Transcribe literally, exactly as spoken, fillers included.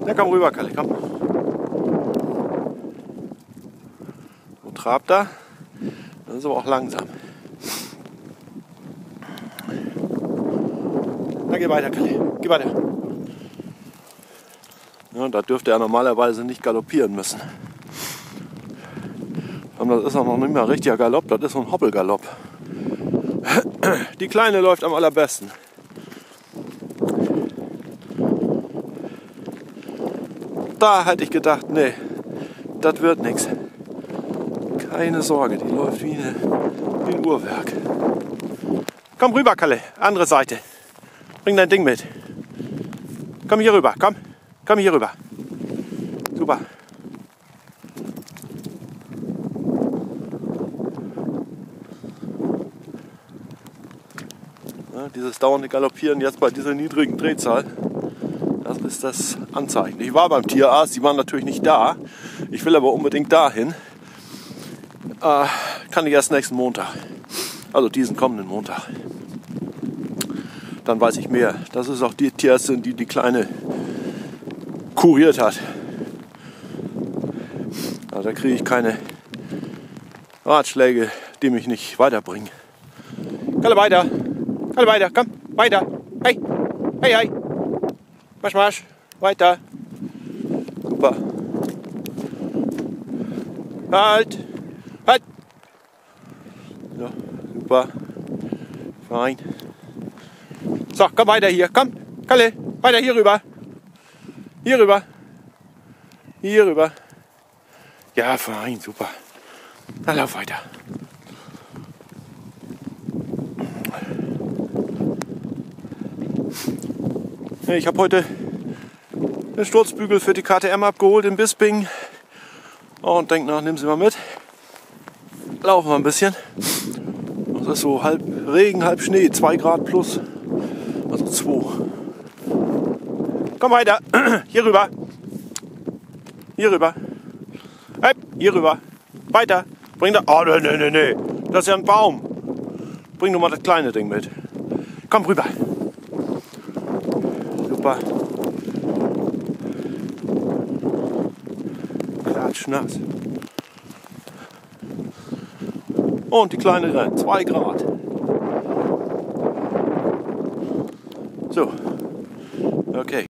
Na komm rüber, Kalle, komm. Wo trabt er? Das ist aber auch langsam. Na, geh weiter, Kalle. Geh weiter. Ja, da dürfte er normalerweise nicht galoppieren müssen. Und das ist auch noch nicht mal richtiger Galopp, das ist so ein Hoppelgalopp. Die Kleine läuft am allerbesten. Da hätte ich gedacht, nee, das wird nichts. Keine Sorge, die läuft wie, eine, wie ein Uhrwerk. Komm rüber, Kalle, andere Seite. Bring dein Ding mit. Komm hier rüber, komm. Komm hier rüber. Super. Ja, dieses dauernde Galoppieren jetzt bei dieser niedrigen Drehzahl, das ist das Anzeichen. Ich war beim Tierarzt, die waren natürlich nicht da. Ich will aber unbedingt dahin. Äh, kann ich erst nächsten Montag. Also diesen kommenden Montag. Dann weiß ich mehr. Das ist auch die Tierärztin, die die Kleine kuriert hat. Also da kriege ich keine Ratschläge, die mich nicht weiterbringen. Kalle, weiter! Kalle, weiter! Komm, weiter! Hey! Hey, hey! Marsch, marsch! Weiter! Super! Halt! Halt! Ja, super! Fein! So, komm weiter hier! Komm! Kalle! Weiter hier rüber! Hier rüber! Hier rüber! Ja, fein, super! Dann lauf weiter! Ich habe heute den Sturzbügel für die K T M abgeholt in Bisping. Und denke nach, nimm sie mal mit. Laufen wir ein bisschen. Es ist so halb Regen, halb Schnee, zwei Grad plus. Also zwei. Komm weiter. Hier rüber. Hier rüber. Hey, hier rüber. Weiter. Bring da. Oh, nee, nee, nee, nee. Das ist ja ein Baum. Bring nur mal das kleine Ding mit. Komm rüber. Super. Klatschnass. Und die Kleine rennt. Zwei Grad. So. Okay.